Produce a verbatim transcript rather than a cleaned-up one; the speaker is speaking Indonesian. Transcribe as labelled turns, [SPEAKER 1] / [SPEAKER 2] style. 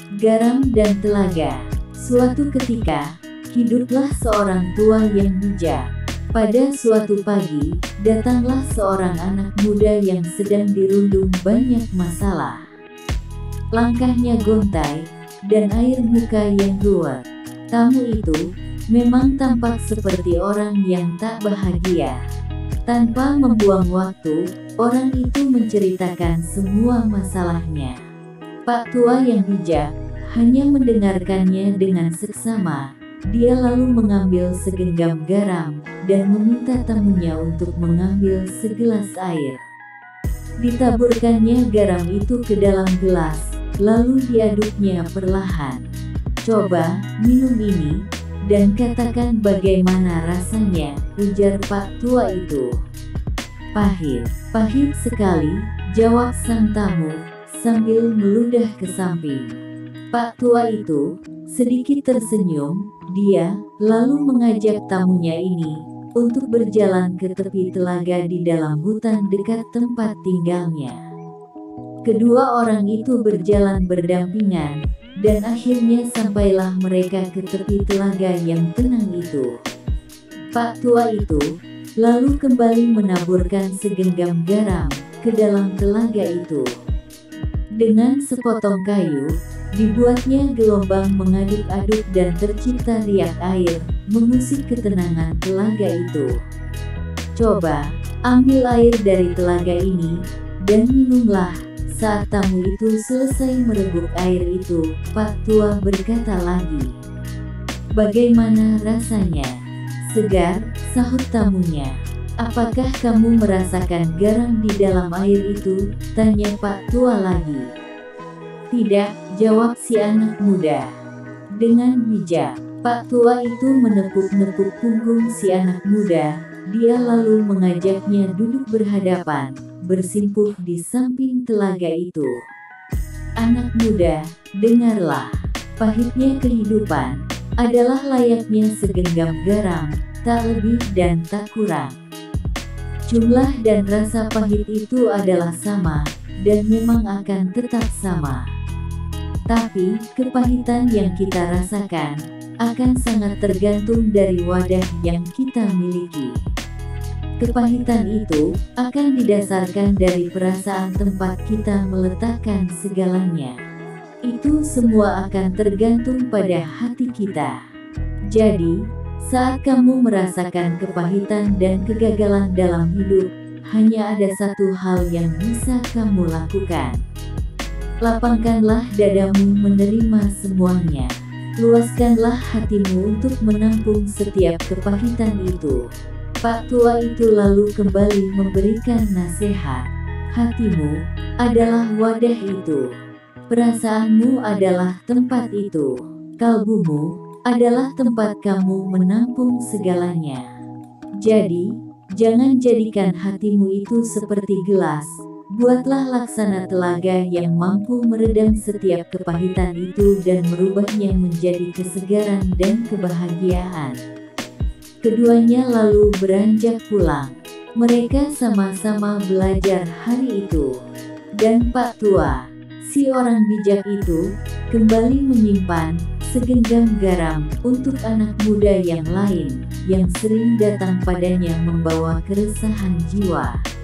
[SPEAKER 1] garam dan telaga. Suatu ketika, hiduplah seorang tua yang bijak. Pada suatu pagi, datanglah seorang anak muda yang sedang dirundung banyak masalah. Langkahnya gontai, dan air muka yang keluar. Tamu itu memang tampak seperti orang yang tak bahagia. Tanpa membuang waktu, orang itu menceritakan semua masalahnya. Pak tua yang bijak hanya mendengarkannya dengan seksama. Dia lalu mengambil segenggam garam dan meminta tamunya untuk mengambil segelas air. Ditaburkannya garam itu ke dalam gelas, lalu diaduknya perlahan. "Coba minum ini, dan katakan bagaimana rasanya," ujar Pak tua itu. "Pahit, pahit sekali," jawab sang tamu, sambil meludah ke samping. Pak tua itu sedikit tersenyum, dia lalu mengajak tamunya ini untuk berjalan ke tepi telaga di dalam hutan dekat tempat tinggalnya. Kedua orang itu berjalan berdampingan, dan akhirnya sampailah mereka ke tepi telaga yang tenang itu. Pak tua itu lalu kembali menaburkan segenggam garam ke dalam telaga itu. Dengan sepotong kayu, dibuatnya gelombang mengaduk-aduk dan tercipta riak air, mengusik ketenangan telaga itu. "Coba, ambil air dari telaga ini, dan minumlah." Saat tamu itu selesai merebut air itu, Pak tua berkata lagi, "Bagaimana rasanya?" "Segar," sahut tamunya. "Apakah kamu merasakan garam di dalam air itu?" tanya Pak tua lagi. "Tidak," jawab si anak muda. Dengan bijak, Pak tua itu menepuk-nepuk punggung si anak muda. Dia lalu mengajaknya duduk berhadapan, bersimpuh di samping telaga itu. "Anak muda, dengarlah. Pahitnya kehidupan adalah layaknya segenggam garam, tak lebih dan tak kurang. Jumlah dan rasa pahit itu adalah sama, dan memang akan tetap sama. Tapi, kepahitan yang kita rasakan akan sangat tergantung dari wadah yang kita miliki. Kepahitan itu akan didasarkan dari perasaan tempat kita meletakkan segalanya. Itu semua akan tergantung pada hati kita. Jadi, saat kamu merasakan kepahitan dan kegagalan dalam hidup, hanya ada satu hal yang bisa kamu lakukan. Lapangkanlah dadamu menerima semuanya. Luaskanlah hatimu untuk menampung setiap kepahitan itu." Pak tua itu lalu kembali memberikan nasihat. "Hatimu adalah wadah itu. Perasaanmu adalah tempat itu. Kalbumu adalah tempat kamu menampung segalanya. Jadi, jangan jadikan hatimu itu seperti gelas. Buatlah laksana telaga yang mampu meredam setiap kepahitan itu dan merubahnya menjadi kesegaran dan kebahagiaan." Keduanya lalu beranjak pulang. Mereka sama-sama belajar hari itu. Dan Pak tua, si orang bijak itu, kembali menyimpan segenggam garam untuk anak muda yang lain, yang sering datang padanya membawa keresahan jiwa.